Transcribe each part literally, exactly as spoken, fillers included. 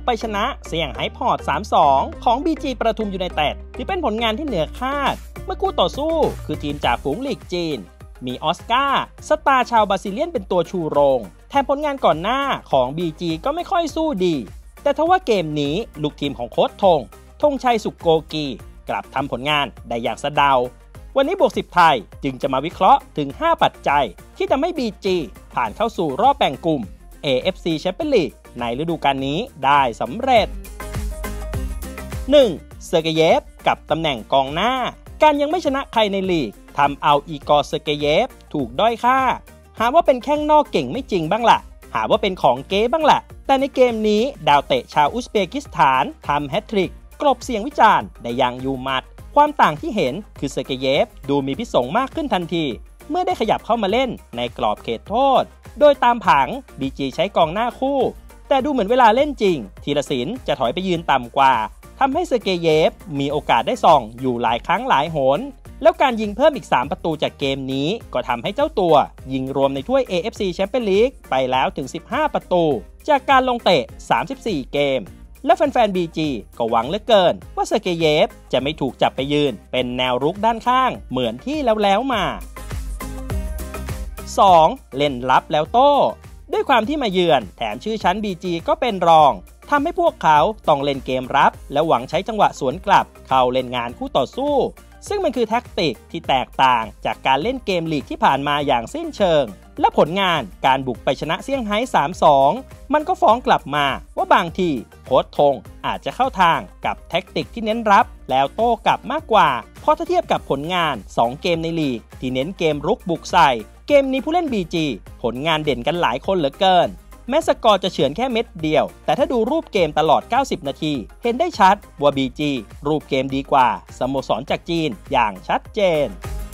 กไปชนะเซี่ยงไฮ้พอร์ต สามสอง ของ บี จี ประทุมยูไนเต็ดที่เป็นผลงานที่เหนือคาดเมื่อคู่ต่อสู้คือทีมจากฝูงลีกจีนมีออสการ์สตาร์ชาวบราซิเลียนเป็นตัวชูโรงแถมผลงานก่อนหน้าของ บี จี ก็ไม่ค่อยสู้ดีแต่ทว่าเกมนี้ลูกทีมของโค้ชธงธงชัยสุขโกกีกลับทำผลงานได้อย่างสะเดาวันนี้บวกสิบไทยจึงจะมาวิเคราะห์ถึงห้าปัจจัยที่ทำให้ บี จี ผ่านเข้าสู่รอบแบ่งกลุ่ม เอ เอฟ ซี Champions League ในฤดูกาลนี้ได้สำเร็จ หนึ่ง เซอร์เกเยฟกับตำแหน่งกองหน้าการยังไม่ชนะใครในลีกทำเอาอีกอร์เซอร์เกเยฟถูกด้อยค่าหาว่าเป็นแข้งนอกเก่งไม่จริงบ้างล่ะหาว่าเป็นของเก๊บ้างล่ะแต่ในเกมนี้ดาวเตะชาวอุซเบกิสถานทำแฮตทริกกลบเสียงวิจารณ์ได้อย่างอยู่หมัดความต่างที่เห็นคือเซอร์เกเยฟดูมีพิษสงมากขึ้นทันทีเมื่อได้ขยับเข้ามาเล่นในกรอบเขตโทษโดยตามผัง บี จี ใช้กองหน้าคู่แต่ดูเหมือนเวลาเล่นจริงธีรศิลป์จะถอยไปยืนต่ำกว่าทำให้เซอร์เกเยฟมีโอกาสได้ส่องอยู่หลายครั้งหลายหนแล้วการยิงเพิ่มอีกสามประตูจากเกมนี้ก็ทำให้เจ้าตัวยิงรวมในถ้วย เอ เอฟ ซี Champions League ไปแล้วถึงสิบห้าประตูจากการลงเตะสามสิบสี่เกมและแฟนๆ บี จี ก็หวังเหลือเกินว่าเซอร์เกเยฟจะไม่ถูกจับไปยืนเป็นแนวรุกด้านข้างเหมือนที่แล้วแล้วมา สอง เล่นลับแล้วโต้ด้วยความที่มาเยือนแถมชื่อชั้น บี จี ก็เป็นรองทำให้พวกเขาต้องเล่นเกมรับและหวังใช้จังหวะสวนกลับเข้าเล่นงานคู่ต่อสู้ซึ่งมันคือแท็กติกที่แตกต่างจากการเล่นเกมลีกที่ผ่านมาอย่างสิ้นเชิงและผลงานการบุกไปชนะเซี่ยงไฮ้ สามสอง มันก็ฟ้องกลับมาว่าบางทีโค้ชธงอาจจะเข้าทางกับแท็กติกที่เน้นรับแล้วโต้กลับมากกว่าเพราะถ้าเทียบกับผลงานสองเกมในลีกที่เน้นเกมรุกบุกใส่เกมนี้ผู้เล่น บี จี ผลงานเด่นกันหลายคนเหลือเกินแม้สกอร์จะเฉือนแค่เม็ดเดียวแต่ถ้าดูรูปเกมตลอดเก้าสิบนาทีเห็นได้ชัดว่า บี จี รูปเกมดีกว่าสโมสรจากจีนอย่างชัดเจน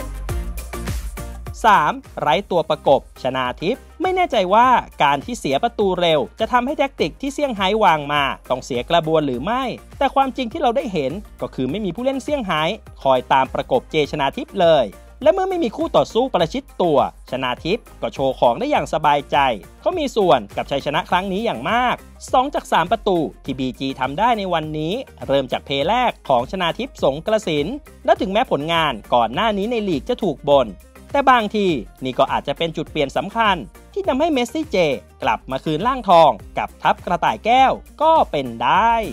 สาม ไร้ตัวประกบชนาทิพย์ไม่แน่ใจว่าการที่เสียประตูเร็วจะทำให้แท็กติกที่เซี่ยงไฮ้วางมาต้องเสียกระบวนหรือไม่แต่ความจริงที่เราได้เห็นก็คือไม่มีผู้เล่นเซี่ยงไฮ้คอยตามประกบเจชนาทิพย์เลยและเมื่อไม่มีคู่ต่อสู้ประชิดตัวชนาทิพย์ก็โชว์ของได้อย่างสบายใจเขามีส่วนกับชัยชนะครั้งนี้อย่างมากสองจากสามประตูที่ บี จี ทำได้ในวันนี้เริ่มจากเพลย์แรกของชนาทิพย์สงกระสินและถึงแม้ผลงานก่อนหน้านี้ในลีกจะถูกบ่นแต่บางทีนี่ก็อาจจะเป็นจุดเปลี่ยนสำคัญที่ทำให้เมสซี่เจกลับมาคืนร่างทองกับทัพกระต่ายแก้วก็เป็นได้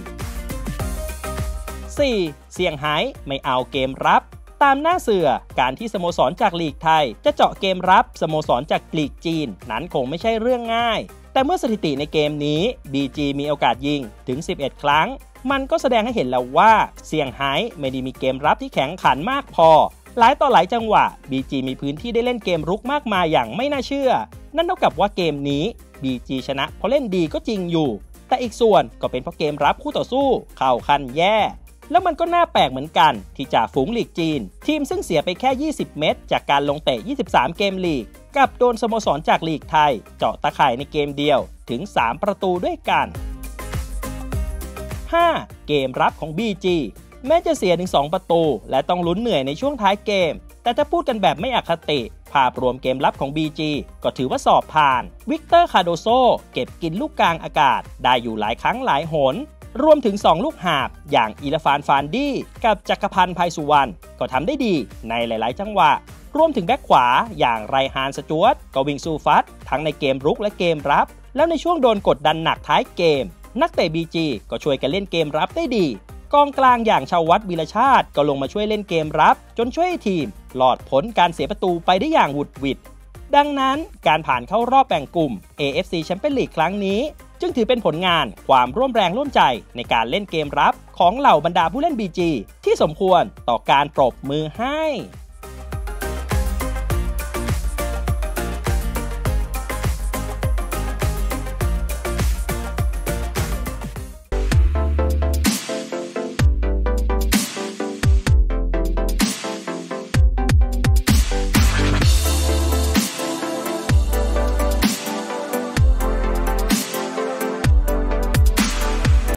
สี่ เซี่ยงไฮ้ไม่เอาเกมรับตามหน้าเสือการที่สโมสรจากลีกไทยจะเจาะเกมรับสโมสรจากลีกจีนนั้นคงไม่ใช่เรื่องง่ายแต่เมื่อสถิติในเกมนี้ บี จี มีโอกาสยิงถึงสิบเอ็ดครั้งมันก็แสดงให้เห็นแล้วว่าเซี่ยงไฮ้ไม่ได้มีเกมรับที่แข็งขันมากพอหลายต่อหลายจังหวะ บี จี มีพื้นที่ได้เล่นเกมรุกมากมายอย่างไม่น่าเชื่อนั่นเท่ากับว่าเกมนี้ บี จี ชนะเพราะเล่นดีก็จริงอยู่แต่อีกส่วนก็เป็นเพราะเกมรับคู่ต่อสู้เข้าขั้นแย่แล้วมันก็น่าแปลกเหมือนกันที่จ่าฝูงลีกจีนทีมซึ่งเสียไปแค่ยี่สิบเม็ดจากการลงเตะยี่สิบสามเกมลีกกับโดนสโมสรจากลีกไทยเจาะตะข่ายในเกมเดียวถึงสามประตูด้วยกัน ห้า เกมรับของ บี จี แม้จะเสียถึงสองประตูและต้องลุ้นเหนื่อยในช่วงท้ายเกมแต่ถ้าพูดกันแบบไม่อคติภาพรวมเกมรับของ บี จี ก็ถือว่าสอบผ่านวิกเตอร์คาโดโซเก็บกินลูกกลางอากาศได้อยู่หลายครั้งหลายหนรวมถึงสองลูกหาบอย่างอีลาฟานฟานดี้กับจักรพันธ์ไพสุวรรณก็ทำได้ดีในหลายๆจังหวะรวมถึงแบ็คขวาอย่างไรฮานสจ๊วตก็วิ่งสู้ฟัดทั้งในเกมรุกและเกมรับแล้วในช่วงโดนกดดันหนักท้ายเกมนักเตะ บี จี ก็ช่วยกันเล่นเกมรับได้ดีกองกลางอย่างชาววัฒน์วีรชาติก็ลงมาช่วยเล่นเกมรับจนช่วยให้ทีมหลอดพ้นการเสียประตูไปได้อย่างหวุดหวิดดังนั้นการผ่านเข้ารอบแบ่งกลุ่ม เอ เอฟ ซี Champions League ครั้งนี้จึงถือเป็นผลงานความร่วมแรงร่วมใจในการเล่นเกมรับของเหล่าบรรดาผู้เล่น บี จี ที่สมควรต่อการปรบมือให้